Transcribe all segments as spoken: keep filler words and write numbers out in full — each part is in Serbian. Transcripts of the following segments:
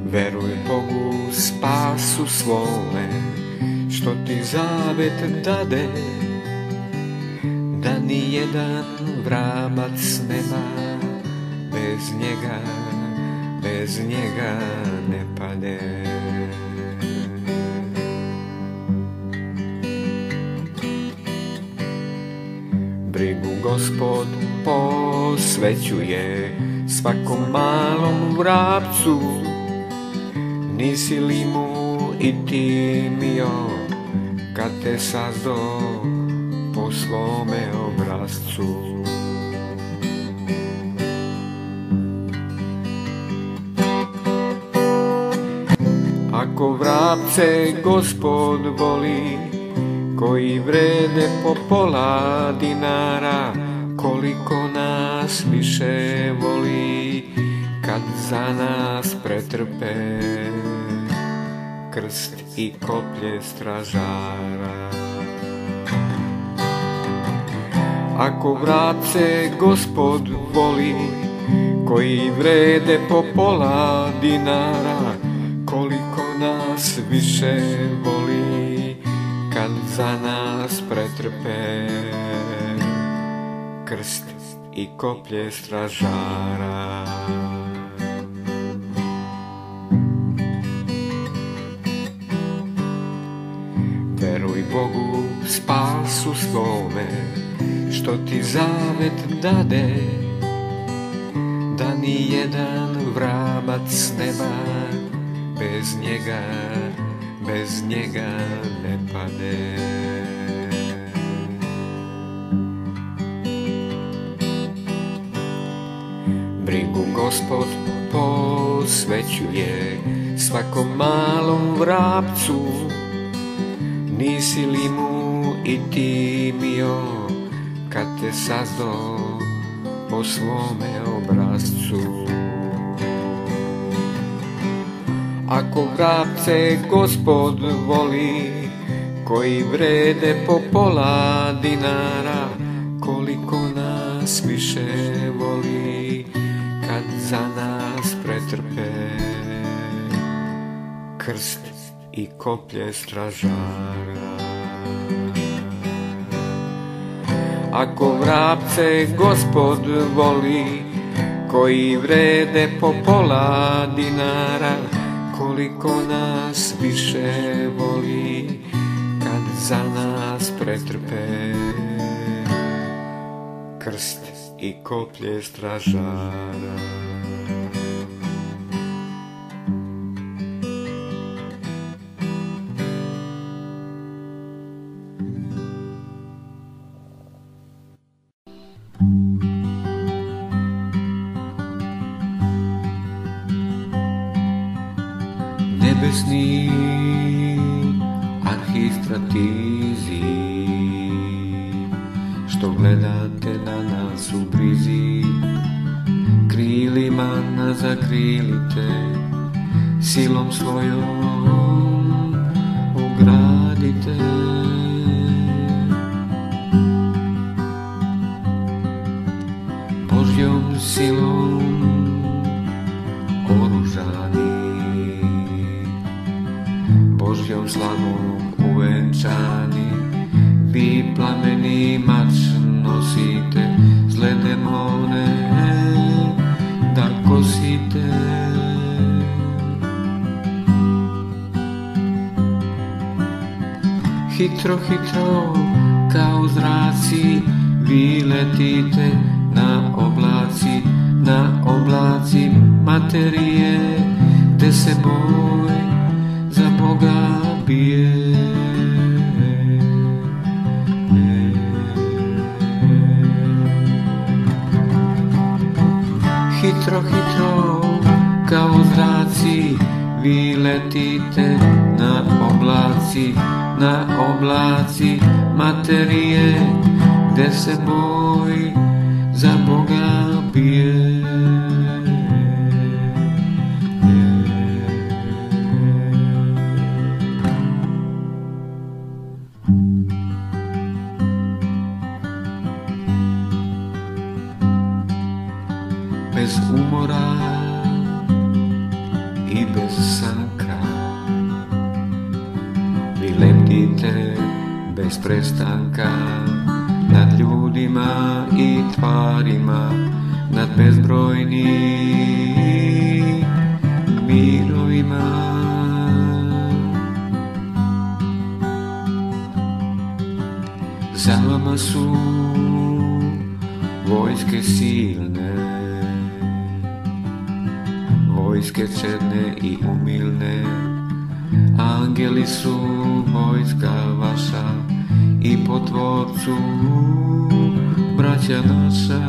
Veruj Bogu spasu svome, što ti zavet dade, da ni jedan vrabac nema bez njega, bez njega ne pade. Brigu Gospod posvećuje svakom malom vrapcu, nisi li mu i ti mio kad te sazdo po svome obrazcu. Ako vrapce Gospod voli, koji vrede po pola dinara, koliko nas više voli kad za nas pretrpe krst i koplje stražara. Ako vrapce Gospod voli, koji vrede po pola dinara, koliko nas više voli kad za nas pretrpe krst i koplje stražara. Veruj Bogu spasu svome, što ti zavet dade, da ni jedan vrabac nema bez njega, bez njega ne pade. Brigu Gospod posvećuje svakom malom vrapcu, nisi li mu i ti mio kad te sazdo po svome obrazcu. Ako vrapce Gospod voli, koji vrede po pola dinara, koliko nas više voli kad za nas pretrpe krst i koplje stražara. Ako vrapce Gospod voli, koji vrede po pola dinara, koliko nas više voli kad za nas pretrpe krst i koplje stražara. Nebesni arhistratizi, što gledate na nas u brizi, krilima nas zakrilite, silom svojom ogradite. Božjom silom oružani, Božjom slavom uvenčani, vi plameni mač nosite, zle demone da kosite. Hitro, hitro, kao zraci, vi letite na oblaci, na oblaci materije, gde se boj za Boga bije. Hitro, hitro, kao zraci, vi letite na oblaci, na oblaci materije, gde se boj za Boga bije. Bez umora i bez sanka. Vi leptite bez prestanka nad ljudima i tvarima, nad bezbrojnim mirovima. Za vama su vojske silne, vojske čedne i umilne, angeli su vojska vaša i po tvorcu braća naša.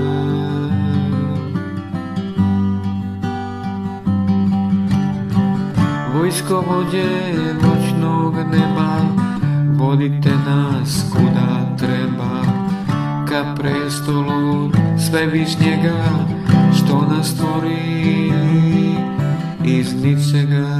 Vojskovođe noćnog neba, vodite nas kuda treba, ka prestolu svevišnjega, što nas stvori iz ničega.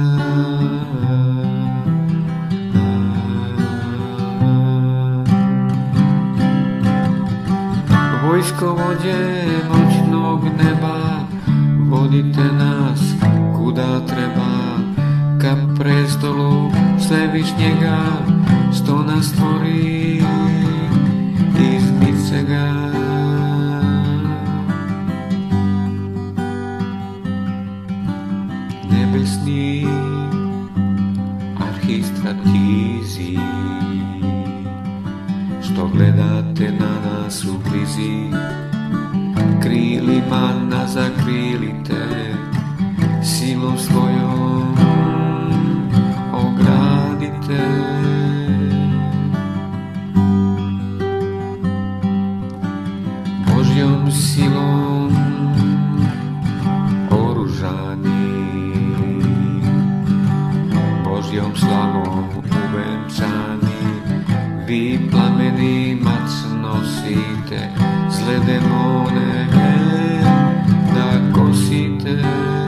Vojskovođe noćnog neba, vodite nas kuda treba, ka prestolu svevišnjega, što nas stvori iz ničega. Nebesni arhistratizi, što gledate na nas u blizi, krilima nas zakrilite, silom svojom ogradite. Božjom silom oružani, Božjom slavom uvenčani, vi plameni mac nosite, zle demone da kosite.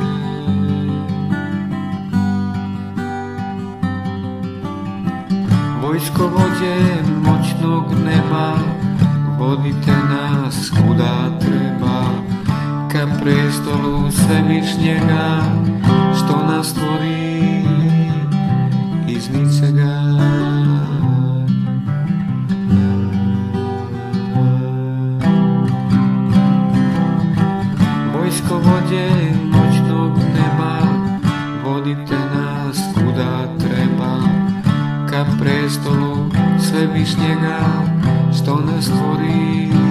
Vojskovođe moćnog neba, vodite nas kuda treba, ka prestolu svevišnjega, što nas stvori iz ničega. Vojskovođe noćnog neba, vodite nas kuda treba, ka prestolu svevišnjega, što nas stvori